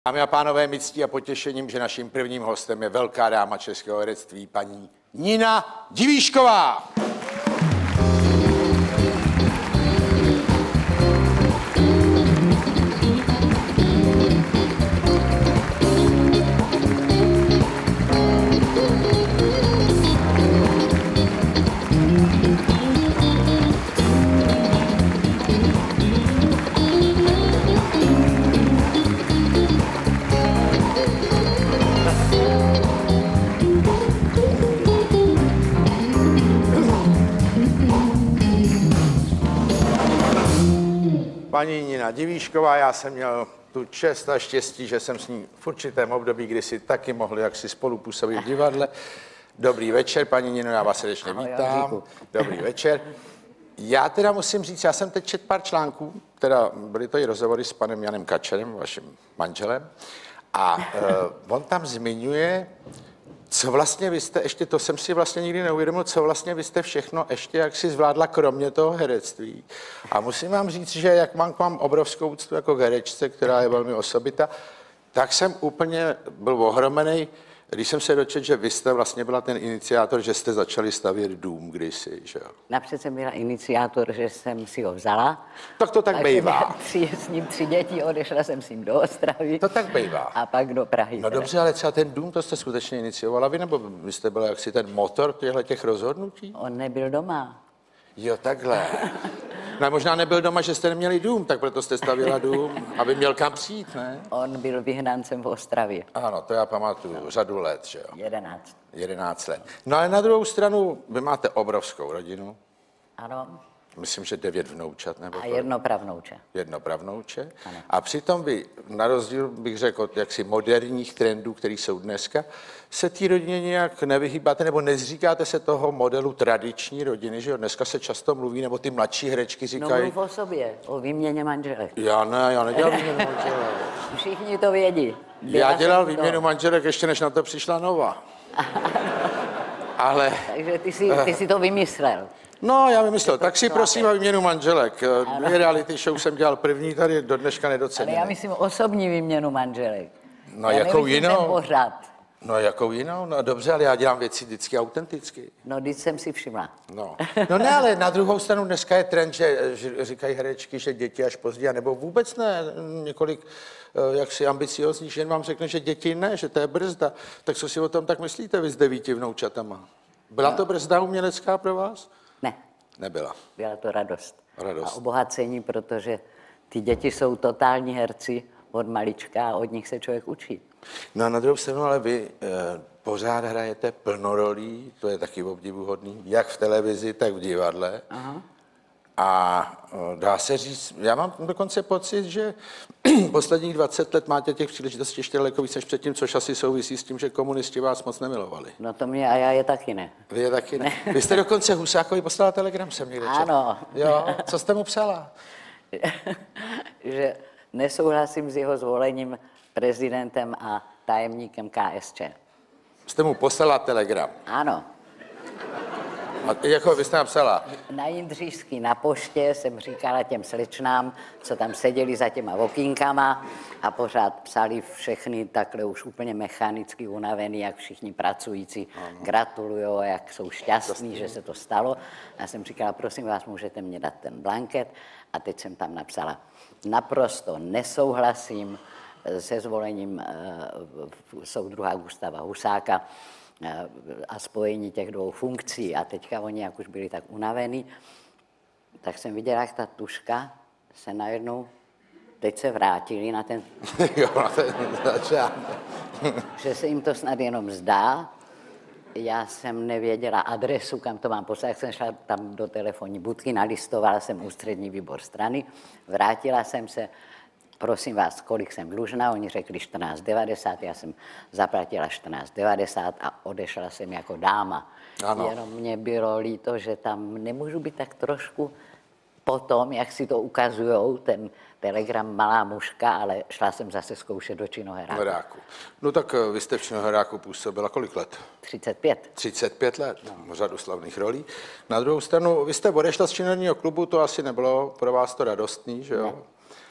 Dámy a pánové, mi ctí a potěšením, že naším prvním hostem je velká dáma českého herectví, paní Nina Divíšková. Paní Nina Divíšková, já jsem měl tu čest a štěstí, že jsem s ní v určitém období, kdy si taky mohli jaksi spolupůsobit v divadle. Dobrý večer, paní Nino, já vás srdečně vítám. Dobrý večer. Já teda musím říct, já jsem teď četl pár článků, teda byly to i rozhovory s panem Janem Kačerem, vaším manželem, a on tam zmiňuje, co vlastně vy jste, ještě to jsem si vlastně nikdy neuvědomil, co vlastně vy jste všechno ještě jak si zvládla kromě toho herectví. A musím vám říct, že jak mám k vám obrovskou úctu jako herečce, která je velmi osobita, tak jsem úplně byl ohromený, když jsem se dočetl, že vy jste vlastně byla ten iniciátor, že jste začali stavět dům kdysi, že jo? Napřed jsem byla iniciátor, že jsem si ho vzala. Tak to tak bývá. S ním 3 děti, odešla jsem s ním do Ostravy. To tak bývá. A pak do Prahy. No dobře, ale třeba ten dům, to jste skutečně iniciovala vy, nebo vy jste byla jaksi ten motor těch rozhodnutí? On nebyl doma. Jo, takhle. No možná nebyl doma, že jste neměli dům, tak proto jste stavěla dům, aby měl kam přijít, ne? On byl vyhnancem v Ostravě. Ano, to já pamatuju, řadu let, že jo? 11. 11 let. No ale na druhou stranu, vy máte obrovskou rodinu. Ano. Myslím, že 9 vnoučat, nebo A 1 pravnouče. 1 pravnouče. Ano. A přitom vy, na rozdíl, bych řekl, od jaksi moderních trendů, které jsou dneska, se té rodině nějak nevyhýbáte, nebo nezříkáte se toho modelu tradiční rodiny, že jo? Dneska se často mluví, nebo ty mladší herečky říkají... No mluv o sobě, o výměně manželek. Já nedělám výměnu manželek. Všichni to vědí. Já dělal výměnu manželek, ještě než na to přišla Nova. Ale... Takže ty si to vymyslel. No, já vymyslel. Tak si prosím o výměnu manželek. 2 reality show jsem dělal první, tady do dneška nedoceněný. Ale já myslím osobní výměnu manželek. No, já jakou jinou? Pořád. No, jakou jinou? No, dobře, ale já dělám věci vždycky autenticky. No, když jsem si všimla. No ne, ale na druhou stranu dneska je trend, že říkají herečky, že děti až později, nebo vůbec ne, několik jaksi ambiciózních žen vám řekne, že děti ne, že to je brzda. Tak co si o tom tak myslíte vy s 9 vnoučatama? Byla to brzda umělecká pro vás? Ne. Nebyla. Byla to radost. Radost. A obohacení, protože ty děti jsou totální herci od malička a od nich se člověk učí. No a na druhou stranu, ale vy pořád hrajete plno rolí, to je taky obdivuhodný, jak v televizi, tak v divadle. Aha. A dá se říct, já mám dokonce pocit, že posledních 20 let máte těch příležitostí ještě daleko víc než předtím, což asi souvisí s tím, že komunisti vás moc nemilovali. No to mě a já je taky ne. Vy je taky ne. Vy jste dokonce Husákovi poslala telegram, jsem někde četl. Ano. Jo, co jste mu psala? Že nesouhlasím s jeho zvolením prezidentem a tajemníkem KSČ. Jste mu poslala telegram? Ano. A jako vy jste napsala? Na Jindříšský na poště jsem říkala těm slečnám, co tam seděli za těma okýnkama a pořád psali všechny takhle už úplně mechanicky unavený, jak všichni pracující gratulujou, jak jsou šťastní, že se to stalo. Já jsem říkala, prosím vás, můžete mě dát ten blanket? A teď jsem tam napsala, naprosto nesouhlasím se zvolením soudruha Gustáva Husáka a spojení těch 2 funkcí. A teďka oni, jak už byli tak unavení, tak jsem viděla, jak ta tuška se najednou, teď se vrátili na ten... Jo, na ten začátek. Že se jim to snad jenom zdá. Já jsem nevěděla adresu, kam to mám poslat. Jak jsem šla tam do telefonní budky, nalistovala jsem ústřední výbor strany, vrátila jsem se, prosím vás, kolik jsem dlužná, oni řekli 14,90, já jsem zaplatila 14,90 a odešla jsem jako dáma. Ano. Jenom mě bylo líto, že tam nemůžu být tak trošku potom, jak si to ukazujou, ten telegram malá mužka, ale šla jsem zase zkoušet do činoheráku. No tak vy jste v činoheráku působila kolik let? 35. 35 let, no. Řadu slavných rolí. Na druhou stranu, vy jste odešla z činoherního klubu, to asi nebylo pro vás to radostný, že jo? Ne.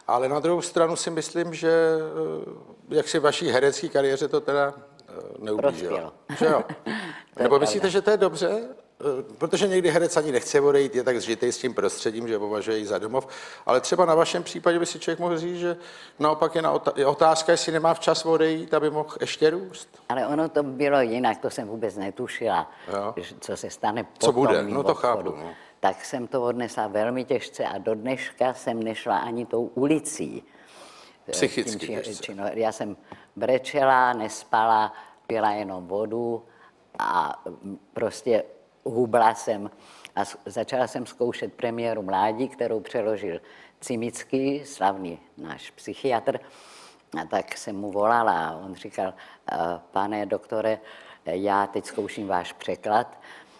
Ale na druhou stranu si myslím, že jak si vaší herecké kariéře to teda neublížilo. Že jo? Nebo myslíte, že to je dobře? Protože někdy herec ani nechce odejít, je tak zžitej s tím prostředím, že považuje ji za domov, ale třeba na vašem případě by si člověk mohl říct, že naopak je otázka, jestli nemá včas odejít, aby mohl ještě růst. Ale ono to bylo jinak, to jsem vůbec netušila, co se stane po co bude? tom No to chápu. No. Tak jsem to odnesla velmi těžce a do dneška jsem nešla ani tou ulicí. Psychicky Já jsem brečela, nespala, pila jenom vodu a prostě hubla jsem a začala jsem zkoušet premiéru Mládí, kterou přeložil Cimický, slavný náš psychiatr. A tak jsem mu volala a on říkal, pane doktore, já teď zkouším váš překlad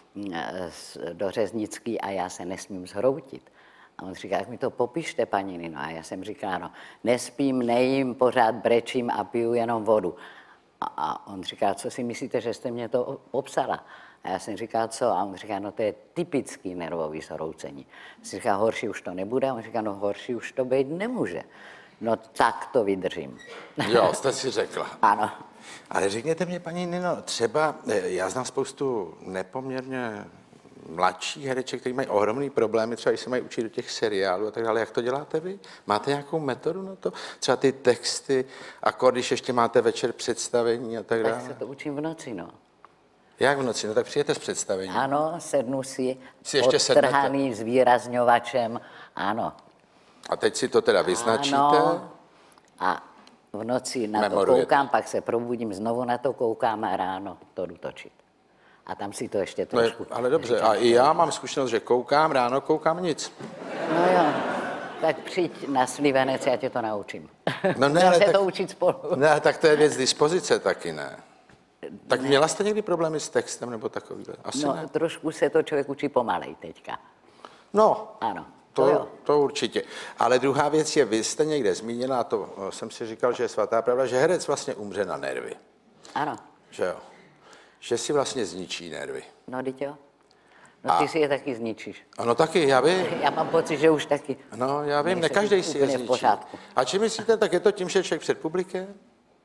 do řeznický a já se nesmím zhroutit. A on říká, jak mi to popište, paní Nino. A já jsem říkala, no, nespím, nejím, pořád brečím a piju jenom vodu. A on říká, co si myslíte, že jste mě to popsala? A já jsem říkal, co? A on říká, no to je typický nervový zhroucení. Si říká, horší už to nebude? A on říká, no horší už to být nemůže. No tak to vydržím. Jo, jste si řekla. Ano. Ale řekněte mě, paní Nino, třeba já znám spoustu nepoměrně mladších hereček, kteří mají ohromný problémy, třeba když se mají učit do těch seriálů a tak dále. Jak to děláte vy? Máte nějakou metodu na to? Třeba ty texty, když ještě máte večer představení a tak dále? Tak se to učím v noci, no. Jak v noci? No tak přijete z představení. Ano, sednu si ještě odtrhaný zvýrazňovačem, ano. A teď si to teda vyznačíte? Ano. A v noci na to koukám, pak se probudím, znovu na to koukám a ráno to jdu točit. A tam si to ještě trošku... No, ale dobře, a i já mám zkušenost, že koukám, ráno koukám nic. No jo, tak přijď na Slivenec, já tě to naučím. No ne, ale tak, to učit spolu. Ne, tak to je věc dispozice taky, ne? Tak ne. Měla jste někdy problémy s textem nebo takovýhle? Asi no, ne. Trošku se to člověk učí pomalej teďka. No, ano. To určitě. Ale druhá věc je, vy jste někde zmínila, a to jsem si říkal, že je svatá pravda, že herec vlastně umře na nervy. Ano. Že jo? Že si vlastně zničí nervy. No, teď jo. No, ty si je taky zničíš. Ano, taky, já vím. Já mám pocit, že už taky. No, já vím, ne každý si je zničí. A čím myslíte, tak je to tím, že člověk před publikem?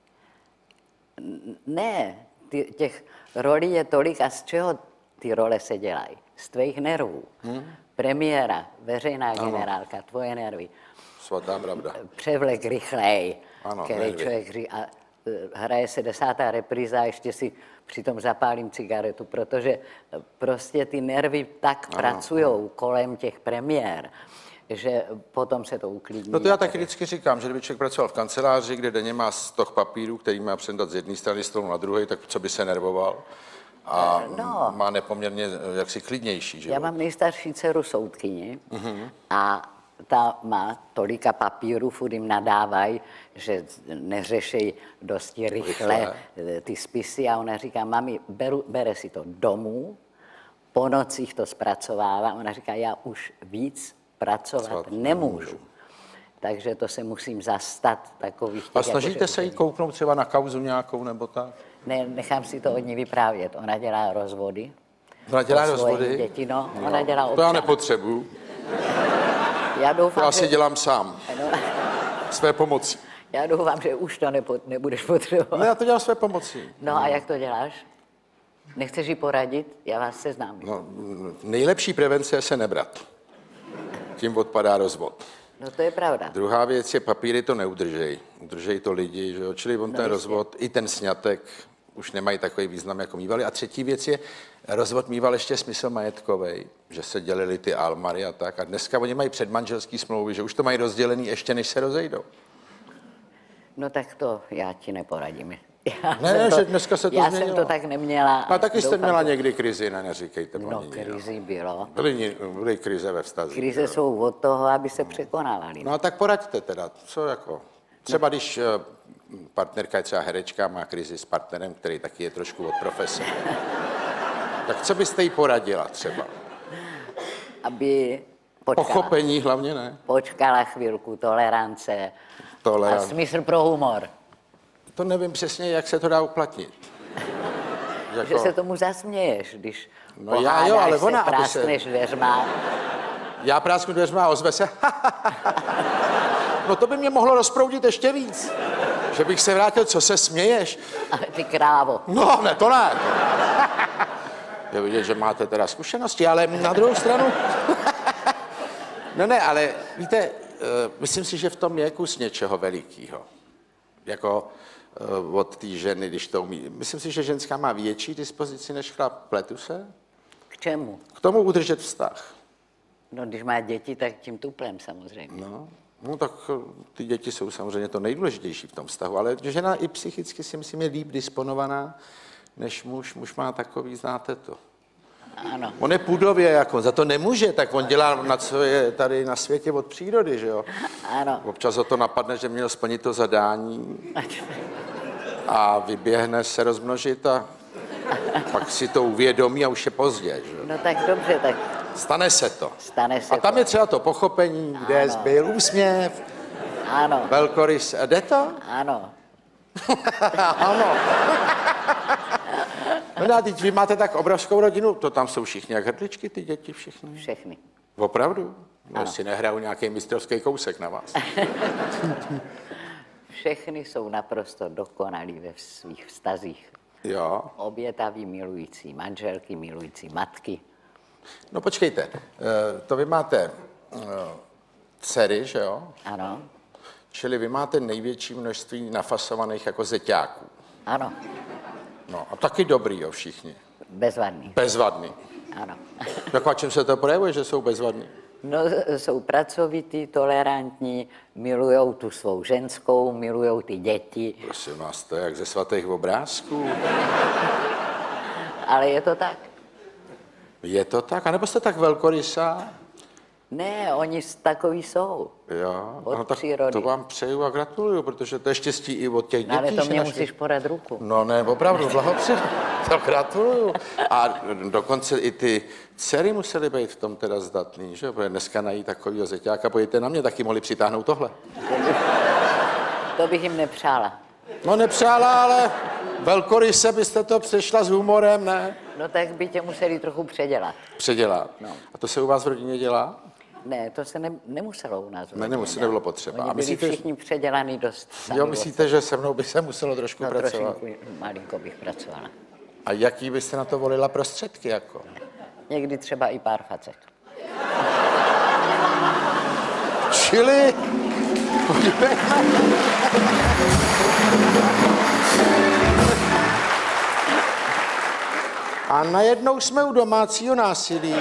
Ne, těch rolí je tolik a z čeho ty role se dělají? Z tvých nervů. Premiéra, veřejná generálka, tvoje nervy. Svatá pravda. Převlek rychlej, ano, který nervy. člověk říká, hraje se 10. repríza a ještě si přitom zapálím cigaretu, protože prostě ty nervy tak pracujou kolem těch premiér, že potom se to uklidní. No to já taky vždycky říkám, že kdyby člověk pracoval v kanceláři, kde denně má stoch papírů, který má předat z jedné strany stolu na druhé, tak co by se nervoval? A má nepoměrně jaksi klidnější život. Já mám nejstarší dceru soudkyni a ta má tolika papírů, furt jim nadávají, že neřešejí dosti rychle ty spisy a ona říká, mami, bere si to domů, po nocích to zpracovává. Ona říká, já už víc pracovat nemůžu. Takže to se musím zastat takových těch... A snažíte se jí kouknout třeba na kauzu nějakou nebo tak? Ne, nechám si to od ní vyprávět. Ona dělá rozvody. Ona dělá rozvody? Děti, no. Ona dělá to já nepotřebuju. Já doufám, já si dělám sám. Své pomoci. Já doufám, že už to nebudeš potřebovat. No já to dělám své pomoci. No a jak to děláš? Nechceš jí poradit? Já vás seznámím. No, nejlepší prevence je se nebrat. Tím odpadá rozvod. No to je pravda. Druhá věc je, papíry to neudržej. Udržej to lidi, že jo? Čili on ten rozvod, i ten sňatek už nemají takový význam, jako mývali. A třetí věc je, rozvod mýval ještě smysl majetkovej, že se dělili ty almary a tak. A dneska oni mají předmanželský smlouvy, že už to mají rozdělený ještě, než se rozejdou. No tak to já ti neporadím. Že dneska se to já změnilo. jsem to tak neměla. A taky jste měla někdy krizi, neříkejte. No, krizi bylo. Byly krize ve vztazích. Krize jsou od toho, aby se překonávaly. No a tak poraďte teda, co jako... Třeba když partnerka je třeba herečka, má krizi s partnerem, který taky je trošku od profese. Tak co byste jí poradila třeba? Aby počkala. Pochopení hlavně, ne? Počkala chvilku, tolerance a smysl pro humor. To nevím přesně, jak se to dá uplatnit. Že se tomu zasměješ, když ale ona, se, práskneš dveřma. Já prásknu dveřma a ozve se. No to by mě mohlo rozproudit ještě víc. Že bych se vrátil, co se směješ? Ale ty krávo. No, ne, to ne. Je vidět, že máte teda zkušenosti, ale na druhou stranu... No ne, ale víte, myslím si, že v tom je kus něčeho velikýho. Jako od té ženy, když to umí. Myslím si, že ženská má větší dispozici než chlap. Pletu se? K čemu? K tomu udržet vztah. No, když má děti, tak tím tuplem samozřejmě. No tak ty děti jsou samozřejmě to nejdůležitější v tom vztahu, ale žena i psychicky si myslím je líp disponovaná než muž. Muž má takový, znáte to. Ano. On je pudově, jako za to nemůže, tak on dělá na co je tady na světě od přírody, že jo? Ano. Občas ho to napadne, že měl splnit to zadání a vyběhne se rozmnožit a pak si to uvědomí a už je pozdě, že jo? No tak dobře, tak Stane se to. stane se A tam to. je třeba to pochopení, kde byl úsměv, Ano, velkorys. A jde to? ano. Ano. No a teď vy máte tak obrovskou rodinu, to tam jsou všichni jak hrdličky, ty děti všichni. Všechny. Opravdu? No, si nehrajou nějaký mistrovský kousek na vás. Všechny jsou naprosto dokonalí ve svých vztazích. Jo. Obětaví milující manželky, milující matky. No počkejte, to vy máte dcery, že jo? Ano, Čili vy máte největší množství nafasovaných jako zeťáků. ano, No a taky dobrý, jo, všichni. bezvadný. Bezvadný. Ano. Jako a čím se to projevuje, že jsou bezvadní? No, jsou pracovití, tolerantní, milujou tu svou ženskou, milujou ty děti, Prosím vás, to je jak ze svatých obrázků. ale je to tak. Je to tak? A nebo jste tak velkorysá? Ne, oni takový jsou. Jo, Od no, tak přírody. to vám přeju a gratuluju, protože to je štěstí i od těch No, ale dětí. to že mě našli- musíš podat ruku. No ne, opravdu, blahopřeju. To gratuluju. A dokonce i ty dcery musely být v tom teda zdatný, že? Protože dneska najít takovýho zeťáka, pojďte na mě, taky mohli přitáhnout tohle. To bych jim nepřála. No nepřála, ale velkoryse byste to přešla s humorem, ne? No tak by tě museli trochu předělat. Předělat. No. A to se u vás v rodině dělá? Ne, to se nemuselo u nás. v Ne, rodině nemusí, dělat. nebylo potřeba. Oni A byli myslíte, že- všichni předělaný dost sami Jo, od myslíte, že se mnou by se muselo trošku No, pracovat? trošinku malinko bych pracovala. A jaký byste na to volila prostředky, jako? Někdy třeba i pár facek. Čili... A najednou jsme u domácího násilí.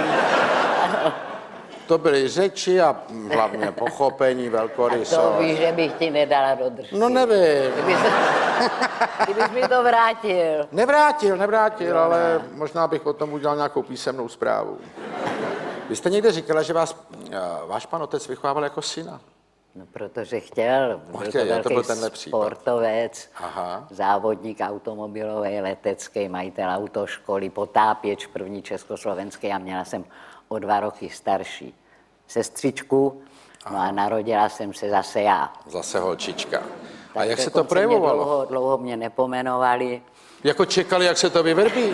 To byly řeči a hlavně pochopení, To velkorysost. víš, že bych ti nedala do držky. No nevím. Kdybys mi to vrátil. Nevrátil, ale možná bych o tom udělal nějakou písemnou zprávu. Vy jste někde říkala, že vás váš pan otec vychovával jako syna. No, protože chtěl. Byl Chtěl, to jo, to byl velký tenhle případ. sportovec, Aha. závodník automobilový, letecký, majitel autoškoly, potápěč první československé a měla jsem o 2 roky starší sestřičku, no a narodila jsem se zase já. Zase holčička. A Tak jak se to dokonce projevovalo? Mě dlouho mě nepomenovali. Jako čekali, jak se to vyvrbí?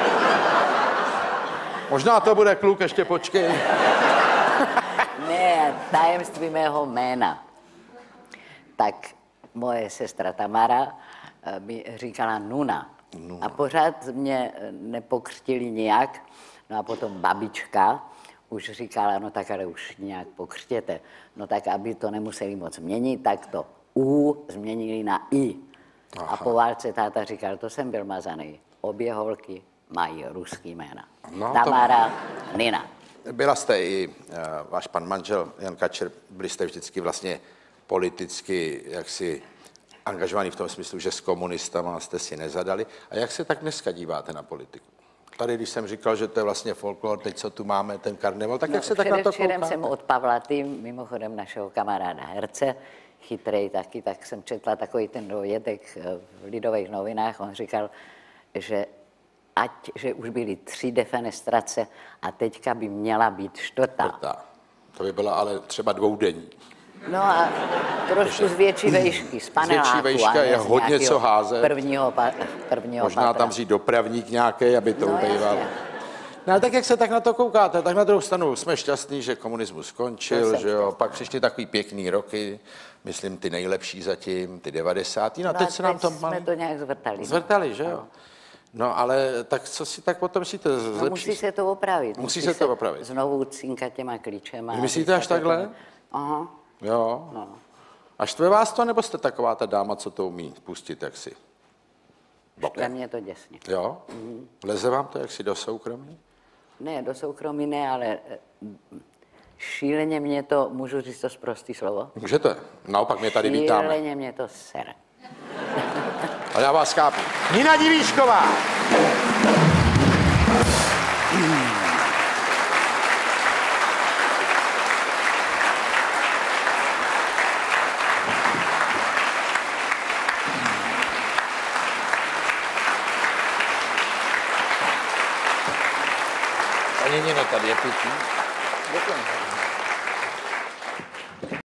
Možná to bude kluk, ještě počkej. Ne, tajemství mého jména. Tak moje sestra Tamara mi říkala Nuna. A pořád mě nepokřtili nijak. No a potom babička už říkala, no tak ale už nějak pokřtěte. No tak, aby to nemuseli moc měnit, tak to U změnili na I. A po válce táta říkal, to jsem byl mazaný. Obě holky mají ruský jména. No, to- Tamara, Nina. Byla jste i váš pan manžel Jan Kačer, byli jste vždycky vlastně politicky jaksi angažovaný v tom smyslu, že s komunistama jste si nezadali. A jak se tak dneska díváte na politiku? Tady, když jsem říkal, že to je vlastně folklor, teď co tu máme, ten karneval, tak jak se tak na to Předevčírem koukáte? jsem od Pavlaty, mimochodem našeho kamaráda herce, chytrej taky, tak jsem četla takový ten dovětek v Lidových novinách. On říkal, že že už byly 3 defenestrace a teďka by měla být 4. To by byla ale třeba 2denní. No a trošku z větší vejšky, z paneláku. větší vejška a ne je z hodně nějakého co házet. Prvního Možná patra. tam vzít dopravník nějaký, aby to No, ubejval. jasně. No ale tak, jak se tak na to koukáte, tak na druhou stranu jsme šťastní, že komunismus skončil, že jo, pak přišly takový pěkný roky, myslím ty nejlepší zatím, ty 90. No, teď se nám to jsme to nějak zvrtali. Zvrtali, že jo. No ale tak co si tak potom myslíte? No, musí se to opravit. Musí se to opravit. Znovu cinkat těma klíčema. Myslíte až takhle? Aha. Jo. No. A štve vás to, nebo jste taková ta dáma, co to umí pustit jaksi? Štve mě to děsně. Jo? Leze vám to jaksi do soukromí? Ne, do soukromí ne, ale šíleně mě to, můžu říct to sprostý slovo? Můžete. Naopak mě tady vítáme. Šíleně mě to sere. Ale já vás chápu. Nina Divíšková! Paní Nino, tady je pití. Děkuji.